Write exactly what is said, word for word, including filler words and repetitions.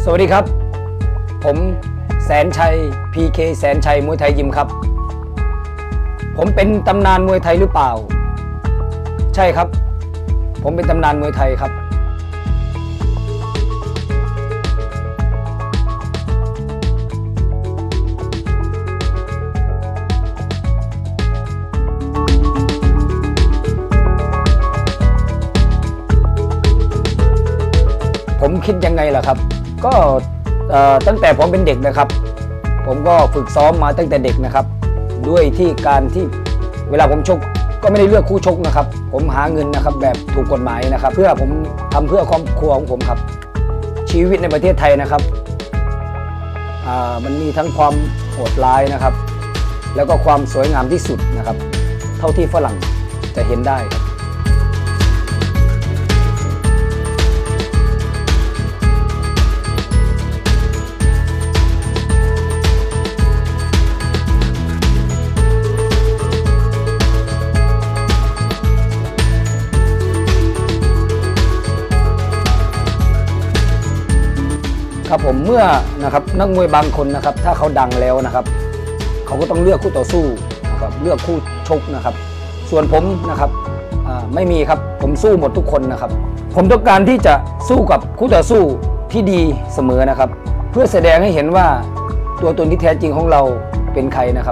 วัสดีครับผมแสนชัย พี เค แสนชัยมวยไทยยิมครับผมเป็นตำนานมวยไทยหรือเปล่าใช่ครับผมเป็นตำนานมวยไทยครับผมคิดยังไงล่ะครับก็ตั้งแต่ผมเป็นเด็กนะครับผมก็ฝึกซ้อมมาตั้งแต่เด็กนะครับด้วยที่การที่เวลาผมชกก็ไม่ได้เลือกคู่ชกนะครับผมหาเงินนะครับแบบถูกกฎหมายนะครับเพื่อผมทำเพื่อครอบครัวของผมครับชีวิตในประเทศไทยนะครับมันมีทั้งความโหดร้ายนะครับแล้วก็ความสวยงามที่สุดนะครับเท่าที่ฝรั่งจะเห็นได้ครับครับผมเมื่อนะครับนักมวยบางคนนะครับถ้าเขาดังแล้วนะครับเขาก็ต้องเลือกคู่ต่อสู้นะครับเลือกคู่ชกนะครับส่วนผมนะครับไม่มีครับผมสู้หมดทุกคนนะครับผมต้องการที่จะสู้กับคู่ต่อสู้ที่ดีเสมอนะครับเพื่อแสดงให้เห็นว่าตัวตนที่แท้จริงของเราเป็นใครนะครับ